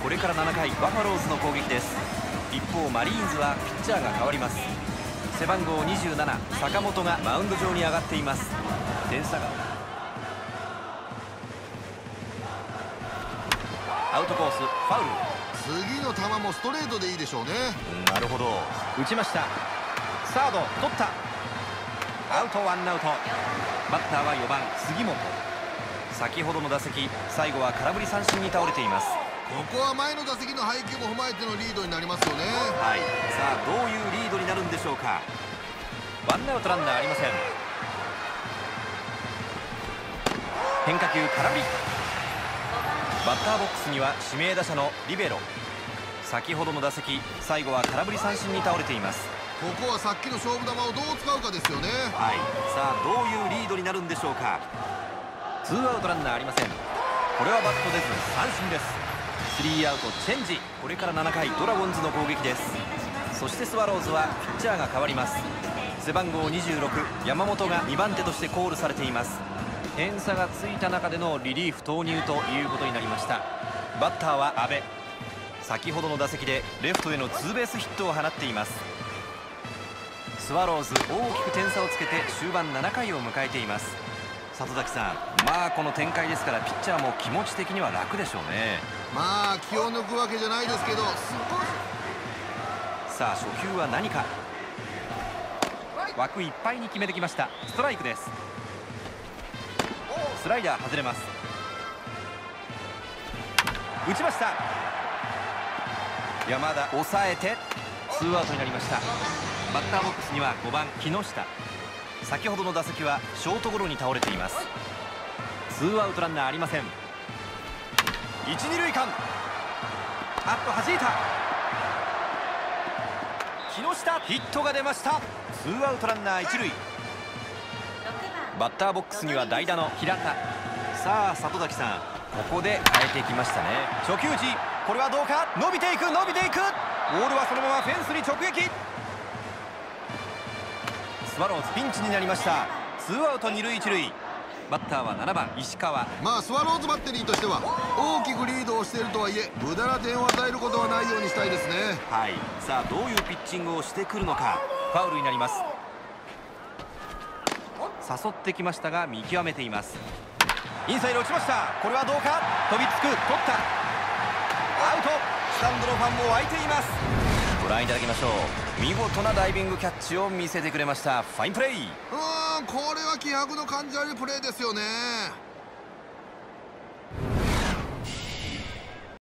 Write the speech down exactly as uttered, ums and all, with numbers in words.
これからななかいバファローズの攻撃です。一方マリーンズはピッチャーが変わります。背番号にじゅうなな坂本がマウンド上に上がっています。点差がアウトコース、ファウル。 次の球もストレートでいいでしょうね。 なるほど、打ちました。サード取った。アウト、ワンアウト。バッターはよばん杉本。先ほどの打席、最後は空振り三振に倒れています。 ここは前の打席の配球も踏まえてのリードになりますよね。 はい、さあどういうリードになるんでしょうか。ワンアウトランナーありません。変化球空振り。バッターボックスには指名打者のリベロ。先ほどの打席、最後は空振り三振に倒れています。 ここはさっきの勝負球をどう使うかですよね。 はい、さあどういうリードになるんでしょうか。ツーアウトランナーありません。これはバット出ず三振です。スリーアウトチェンジ。これからななかいドラゴンズの攻撃です。そしてスワローズはピッチャーが変わります。背番号にじゅうろく山本がにばん手としてコールされています。点差がついた中でのリリーフ投入ということになりました。バッターは阿部。先ほどの打席でレフトへのツーベースヒットを放っています。スワローズ大きく点差をつけて終盤ななかいを迎えています。里崎さん、まあこの展開ですからピッチャーも気持ち的には楽でしょうね。 まあ気を抜くわけじゃないですけど、 さあ初球は何か。枠いっぱいに決めてきました。ストライクです。スライダー外れます。打ちました。山田抑えてツーアウトになりました。バッターボックスにはごばん木下。先ほどの打席はショートゴロに倒れています。ツーアウトランナーありません。一二塁間、あっと弾いた。木下ヒットが出ました。ツーアウトランナー一塁。バッターボックスには代打の平田。さあ里崎さん、ここで変えてきましたね。初球打ち、これはどうか。伸びていく伸びていく。ボールはそのままフェンスに直撃。スワローズピンチになりました。ツーアウト二塁一塁。バッターはななばん石川。 まあスワローズバッテリーとしては大きくリードをしているとはいえ無駄な点を与えることはないようにしたいですね。 はい、さあどういうピッチングをしてくるのか。ファウルになります。誘ってきましたが見極めています。インサイド落ちました。これはどうか。飛びつく、取った。アウト。スタンドのファンも沸いています。ご覧いただきましょう。見事なダイビングキャッチを見せてくれました。ファインプレー。 うーん、これは気迫の感じられるプレーですよね。